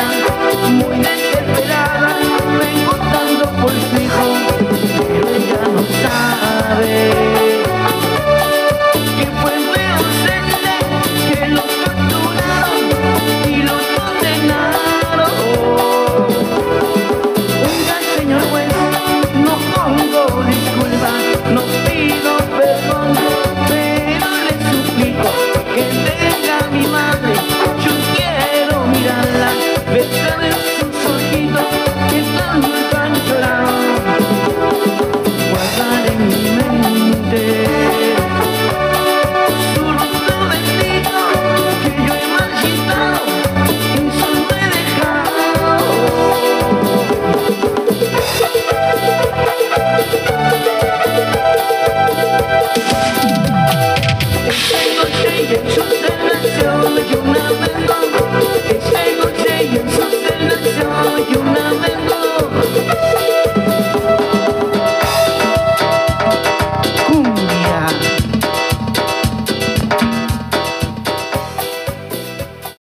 sola, muy desesperada, preguntando por su hijo, pero ella no sabe que fue inocente, que lo capturaron y lo condenaron. Oiga, señor juez, no pongo disculpas, no pido perdón, pero le suplico que venga mi madre. Yo quiero mirarla, besarle sus ojitos que están llorando, guardar en mi mente su rostro bendito que yo he marchitado y solo he dejado. Esa noche y en su celebración y una vez no. Esa noche y en su celebración y una vez no.